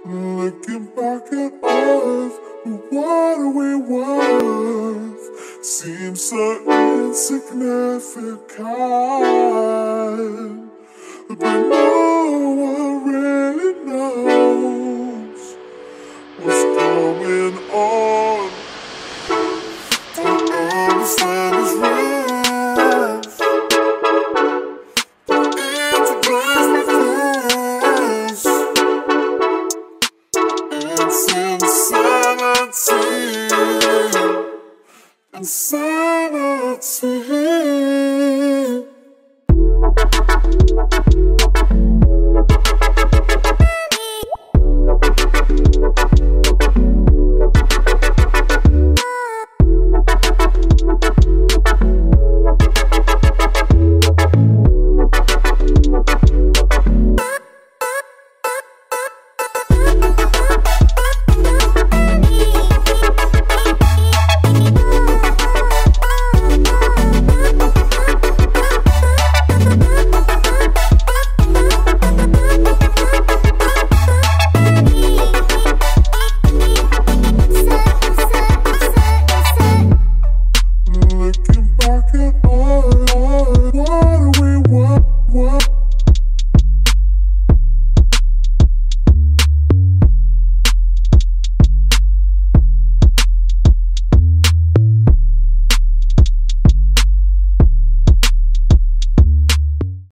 Looking back at us, what are we worth? Seems so insignificant, but no one really knows what's going on. Don't understand is rough, but it's a place with us. It's insanity, insanity.